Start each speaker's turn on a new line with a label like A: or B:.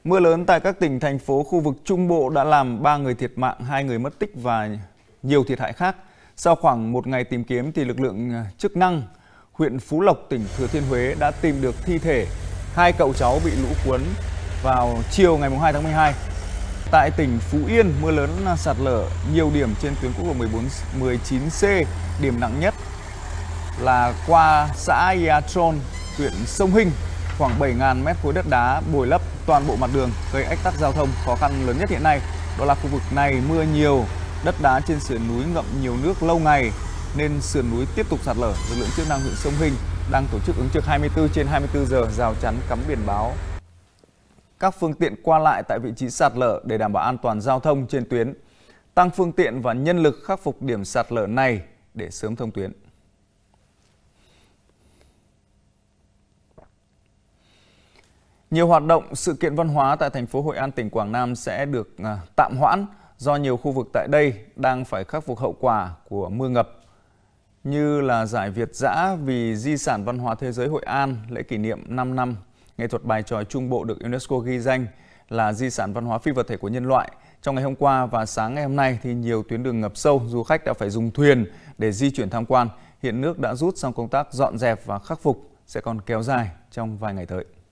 A: Mưa lớn tại các tỉnh, thành phố khu vực Trung Bộ đã làm 3 người thiệt mạng, 2 người mất tích và nhiều thiệt hại khác. Sau khoảng một ngày tìm kiếm thì lực lượng chức năng huyện Phú Lộc, tỉnh Thừa Thiên Huế đã tìm được thi thể 2 cậu cháu bị lũ cuốn vào chiều ngày 2 tháng 12. Tại tỉnh Phú Yên, mưa lớn sạt lở nhiều điểm trên tuyến quốc lộ 19C, điểm nặng nhất là qua xã Ia Tron, huyện Sông Hinh. Khoảng 7.000 mét khối đất đá bồi lấp toàn bộ mặt đường, gây ách tắc giao thông. Khó khăn lớn nhất hiện nay đó là khu vực này mưa nhiều, đất đá trên sườn núi ngậm nhiều nước lâu ngày nên sườn núi tiếp tục sạt lở. Lực lượng chức năng huyện Sông Hinh đang tổ chức ứng trực 24/24 giờ, rào chắn, cắm biển báo các phương tiện qua lại tại vị trí sạt lở để đảm bảo an toàn giao thông trên tuyến, tăng phương tiện và nhân lực khắc phục điểm sạt lở này để sớm thông tuyến. Nhiều hoạt động, sự kiện văn hóa tại thành phố Hội An, tỉnh Quảng Nam sẽ được tạm hoãn do nhiều khu vực tại đây đang phải khắc phục hậu quả của mưa ngập, như là giải Việt dã vì di sản văn hóa thế giới Hội An, lễ kỷ niệm 5 năm nghệ thuật bài chòi Trung Bộ được UNESCO ghi danh là di sản văn hóa phi vật thể của nhân loại. Trong ngày hôm qua và sáng ngày hôm nay thì nhiều tuyến đường ngập sâu, du khách đã phải dùng thuyền để di chuyển tham quan. Hiện nước đã rút, xong công tác dọn dẹp và khắc phục sẽ còn kéo dài trong vài ngày tới.